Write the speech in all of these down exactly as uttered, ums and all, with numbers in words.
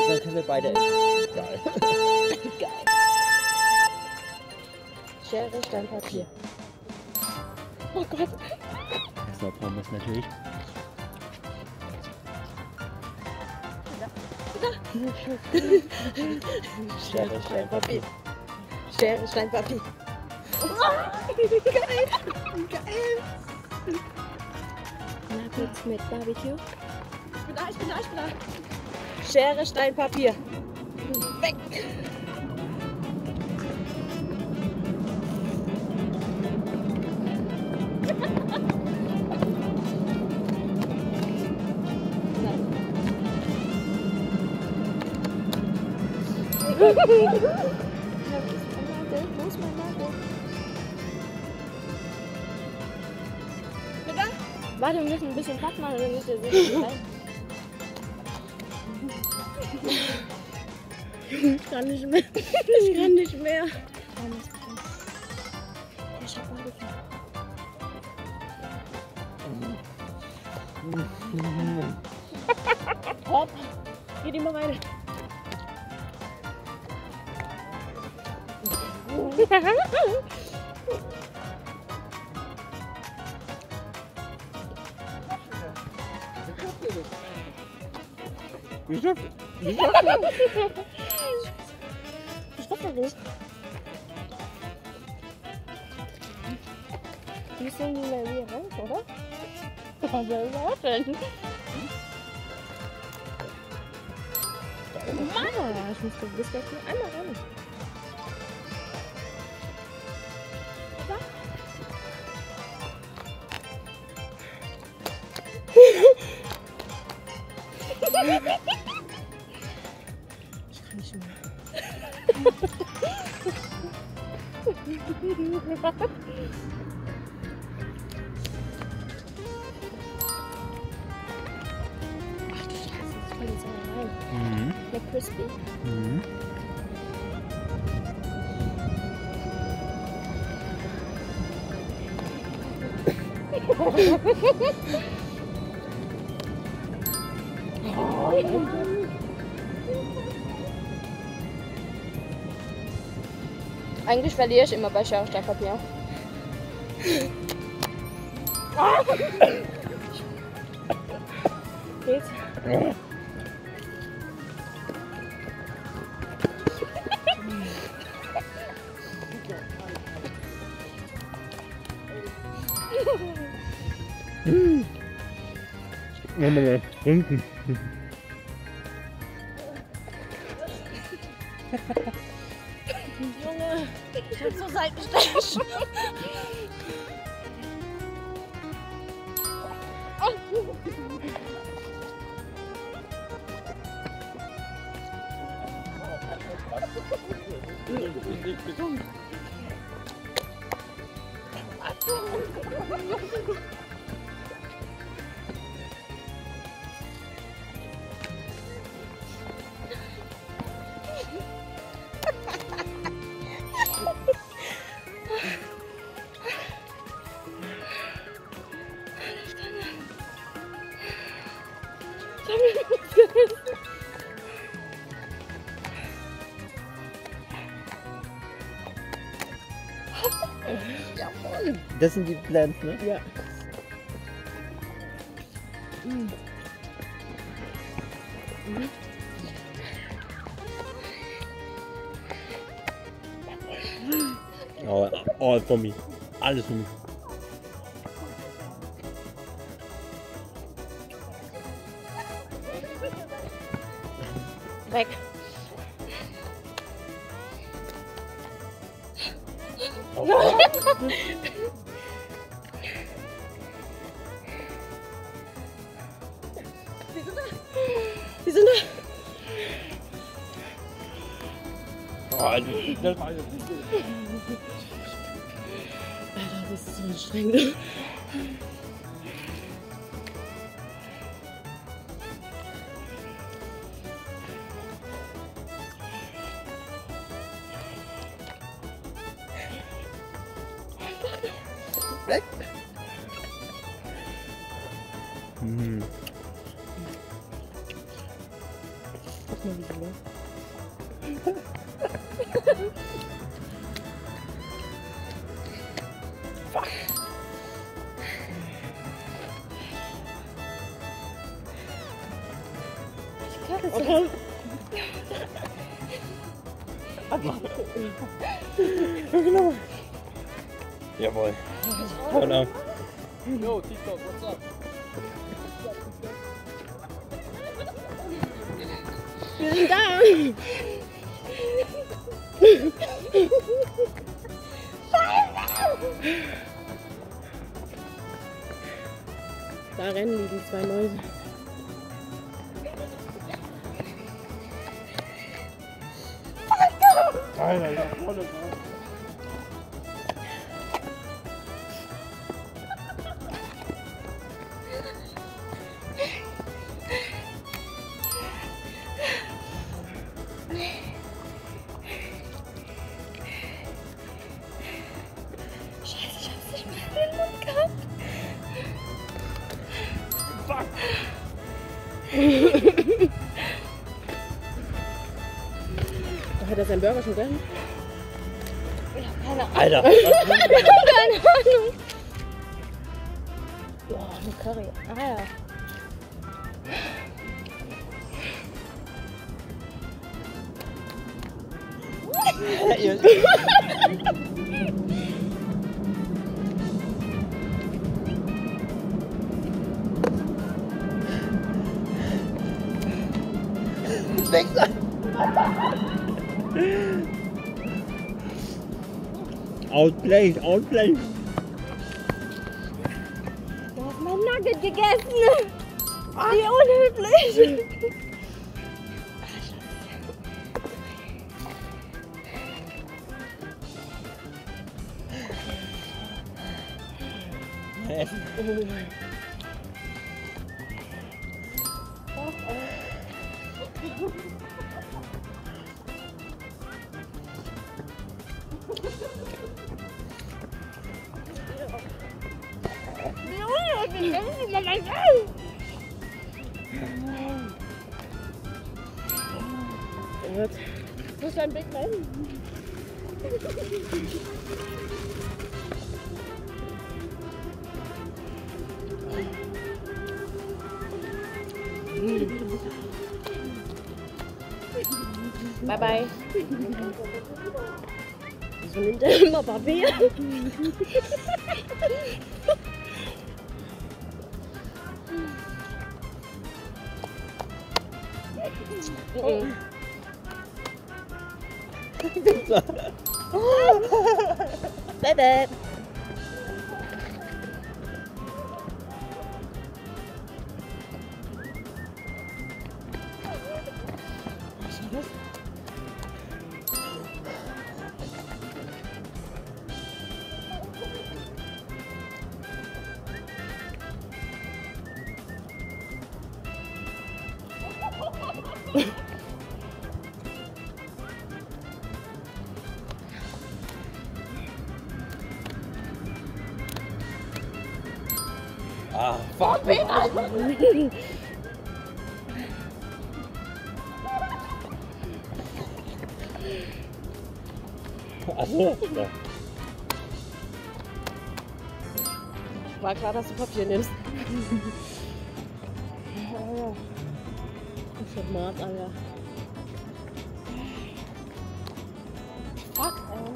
dann können wir beide essen. Geil. Geil. Schere, Stein, Papier. Oh Gott. Erstmal Pommes natürlich. Schere, Stein, Papier. Schere, Stein, Papier. Geil. Geil. Nuggets mit Barbecue. Ich bin da, ich bin da, ich bin da. Schere, Stein, Papier. Weg. Wo ist mein Nagel? Bitte? Warte, wir müssen ein bisschen Platz machen, damit ihr seht. Ich kann nicht mehr. Ich kann nicht mehr. Ich hab mal Hopp. Geh die mal rein. Wie schafft Wie schafft ihr das? Ich schaff das nicht. Die sehen die mal hier raus, oder? Was soll ich machen? Mama, ich muss das bis jetzt nur einmal ran. Ich kann nicht mehr. Ach du Scheiße, das fällt jetzt aber rein. Mhm. Der Crispy. Mhm. Eigentlich verliere ich immer bei Schere, Stein, Papier. Geht's? Wollen wir mal trinken? Junge, ich hab so Seitenstich. Das sind die Plants, ne? Ja. Mm. Mhm. Oh, all for me. Alles für mich. Weg. Oh. Die sind da. Oh, Alter, das war Alter, das ist so anstrengend. weg. Hm. mal wieder, ne? Fuck. Ich kann es Okay. Abmach. Genau. Jawohl. Genau. Yo, TikTok, what's up? Wir sind da! Da rennen die, die zwei Mäuse. Alter, ja, volle Mann. Scheiße, ich hab's nicht mehr in den Mund gehabt. Fuck. Hat er seinen Burger schon gegessen? Ich hab keine Ahnung. Alter. Keine Ahnung. Boah, eine Curry. Ah ja. Outplay, outplay. Du hast mein Nugget gegessen. Wie unhöflich. Wie unhöflich. Das ist immer mein Essen. Wo ist dein Big Man? Bye bye. Wieso nimmt er immer Papier? Mhm. Bye. Ah, fuck. Achso. Ja. War klar, dass du Papier nimmst. Ich hab Mord, Alter. Fuck, ey.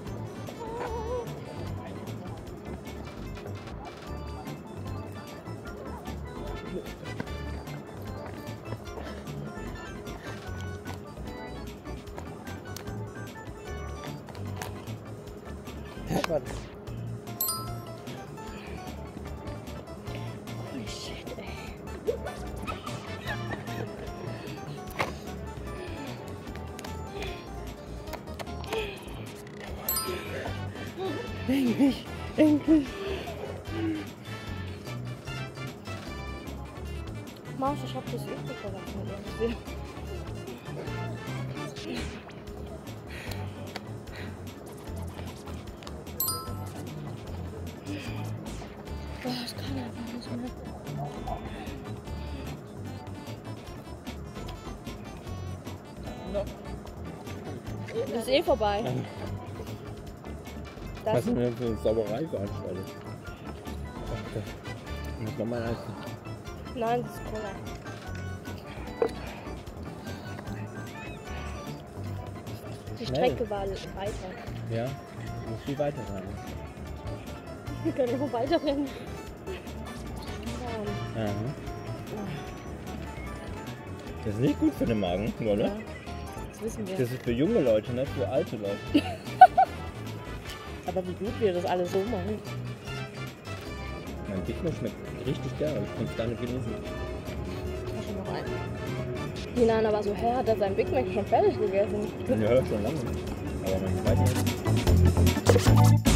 Warte. Holy shit, ey. Endlich, endlich. Maus, ich hab das übrig verlassen irgendwie. Boah, ich kann einfach nicht mehr. noch. Das ist eh vorbei. Das Was ist denn für eine Sauerei veranstaltet? Muss nochmal essen. Nein, das ist Cola. Die Schnell. Strecke war weiter. Ja, du musst viel weiter rein. Wir können noch weiter rennen. Ja. Ja. Das ist nicht gut für den Magen, oder? Ja, das wissen wir. Das ist für junge Leute, nicht für alte Leute. Aber wie gut wir das alle so machen. Mein Big Mac schmeckt richtig geil, ich kann es gar nicht genießen. Ich schon noch einen. Die Nana war so, hä, hat er seinen Big Mac schon fertig gegessen? Ja, schon lange. Aber man weiß nicht.